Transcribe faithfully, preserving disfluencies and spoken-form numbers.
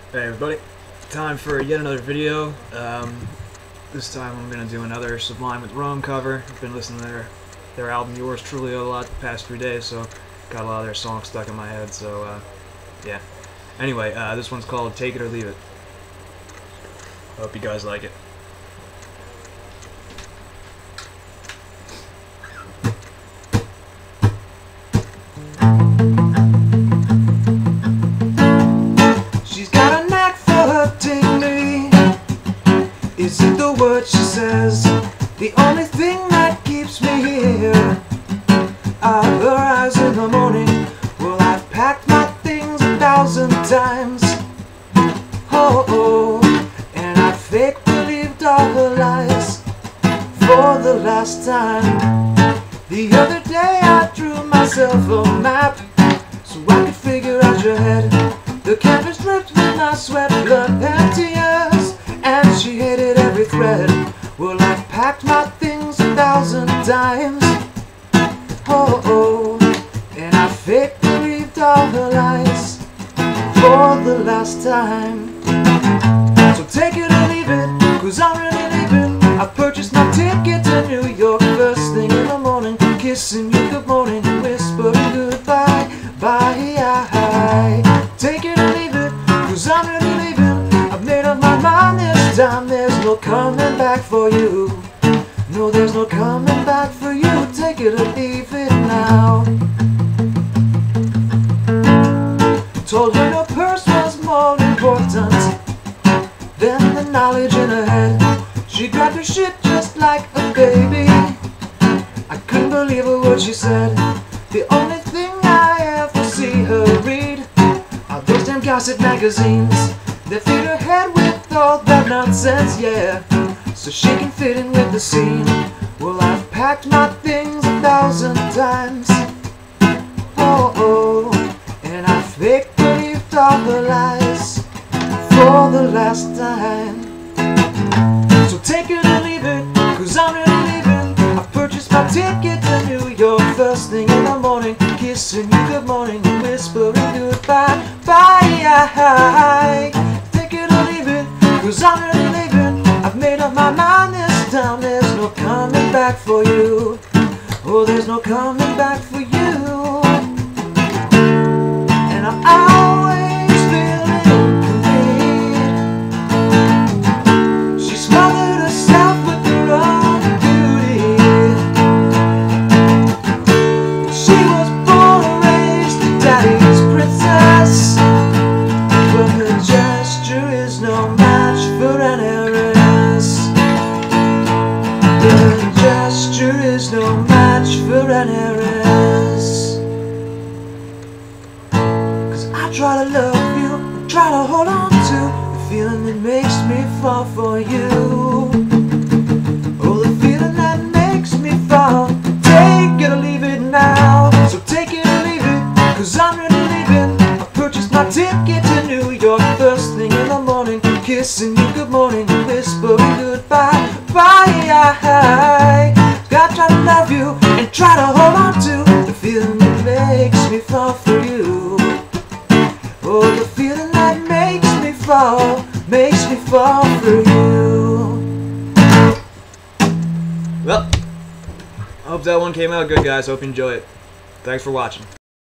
Hey everybody, time for yet another video. Um, this time I'm going to do another Sublime with Rome cover. I've been listening to their, their album Yours Truly a lot the past few days, so got a lot of their songs stuck in my head, so uh, yeah. Anyway, uh, this one's called Take It or Leave It. Hope you guys like it. Is it the word she says, the only thing that keeps me here? Are her eyes in the morning? Well, I've packed my things a thousand times. Oh, oh, and I fake believed all her lies for the last time. The other day I drew myself a map so I could figure out your head. The canvas dripped with my sweat, blood and tears, and she hated every thread. Well, I've packed my things a thousand times. Oh, oh, and I fake believed all her lies for the last time. So take it or leave it, cause I'm really leaving. I purchased my ticket to New York first thing in the morning, kissing you good morning and whispering goodbye. Bye. Take it or leave it, cause I'm really leaving. I've made up my mind this time, there's no coming back for you. No, there's no coming back for you. Take it or leave it now. Told her no purse was more important than the knowledge in her head. She grabbed her shit just like a baby. I couldn't believe a word she said. The only thing I ever see her read are those damn gossip magazines that feed her head with all that nonsense, yeah, so she can fit in with the scene. Well, I've packed my things a thousand times. Oh, oh, and I fake believed all her lies for the last time. So take it or leave it, cause I'm really leaving. I purchased my ticket to New York first thing in the morning, kissing you good morning and whispering goodbye. Bye. Take it or leave it, cause I'm really leaving. I've made up my mind this time, there's no coming back for you. Oh, there's no coming back for you. And I'm always feeling complete. She smothered herself with her own beauty. She was born and raised a daddy's princess, but her gesture is no match for an heiress. Her gesture is no match for an heiress. Cause I try to love you, and try to hold on to the feeling that makes me fall for you. Oh, the feeling that makes me fall. Take it or leave it now. So take it or leave it, cause I'm really leaving. I purchased my ticket to New York first thing in the morning, kissing you good morning and whispering goodbye. Bye. Gotta try to love you and try to hold on to the feeling that makes me fall for you. Oh, the feeling that makes me fall, makes me fall for you. Well, I hope that one came out good, guys. Hope you enjoy it. Thanks for watching.